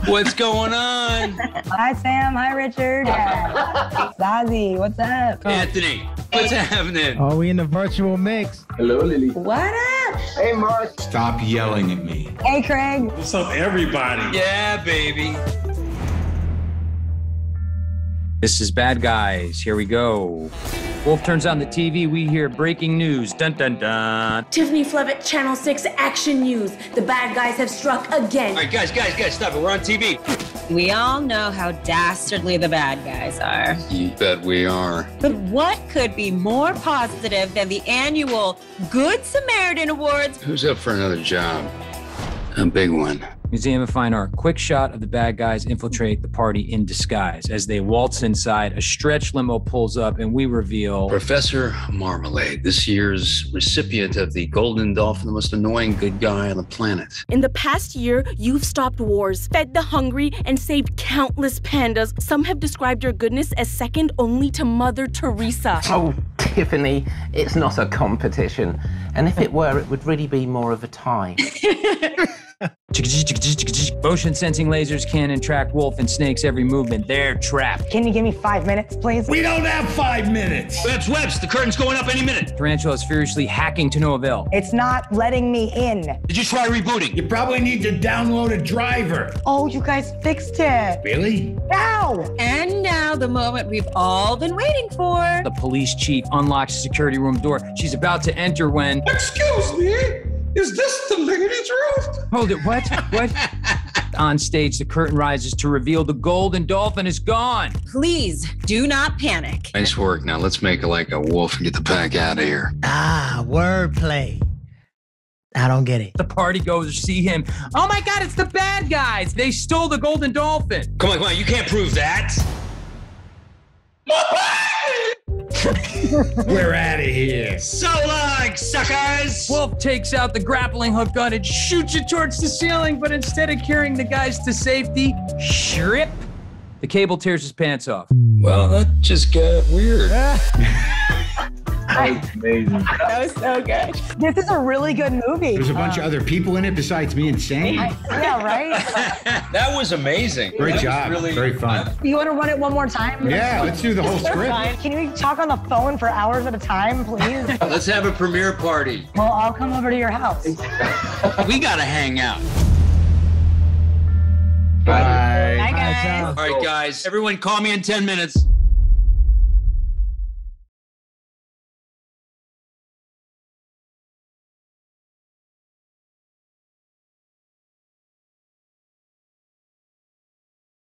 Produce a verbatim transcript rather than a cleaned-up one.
What's going on? Hi, Sam. Hi, Richard. Zazie, what's up? Anthony, what's happening? Oh, we in the virtual mix. Hello, Lily. What up? Hey, Mark. Stop yelling at me. Hey, Craig. What's up, everybody? Yeah, baby. This is Bad Guys. Here we go. Wolf turns on the T V. We hear breaking news. Dun, dun, dun. Tiffany Flevitt, Channel six Action News. The bad guys have struck again. All right, guys, guys, guys, stop it. We're on T V. We all know how dastardly the bad guys are. You bet we are. But what could be more positive than the annual Good Samaritan Awards? Who's up for another job? A big one. Museum of Fine Art. Quick shot of the bad guys infiltrate the party in disguise. As they waltz inside, a stretch limo pulls up and we reveal Professor Marmalade, this year's recipient of the Golden Dolphin, the most annoying good guy on the planet. In the past year, you've stopped wars, fed the hungry, and saved countless pandas. Some have described your goodness as second only to Mother Teresa. Oh, Tiffany, it's not a competition. And if it were, it would really be more of a tie. Motion sensing lasers can track Wolf and Snake's every movement. They're trapped. Can you give me five minutes, please? We don't have five minutes. Webs, webs, the curtain's going up any minute. Tarantula is furiously hacking to no avail. It's not letting me in. Did you try rebooting? You probably need to download a driver. Oh, you guys fixed it. Really? Now! And now the moment we've all been waiting for. The police chief unlocks the security room door. She's about to enter when... Excuse me? Is this the ladies' room? Hold it, what? What? On stage, the curtain rises to reveal the Golden Dolphin is gone. Please do not panic. Nice work. Now let's make it like a wolf and get the pack out of here. Ah, wordplay. I don't get it. The party goes to see him. Oh my God, it's the bad guys. They stole the Golden Dolphin. Come on, come on, you can't prove that. We're out of here. So long, suckers! Wolf takes out the grappling hook gun and shoots it towards the ceiling, but instead of carrying the guys to safety, shrip, the cable tears his pants off. Well, that just got weird. That's amazing. That was so good. This is a really good movie. There's a bunch of other people in it besides me and Sam. I, yeah, right? That was amazing. Great That job. was really Very fun. You want to run it one more time? Yeah, let's do the whole script. Can we talk on the phone for hours at a time, please? Let's have a premiere party. Well, I'll come over to your house. We gotta hang out. Bye. Bye, guys. All right, guys. Everyone call me in ten minutes.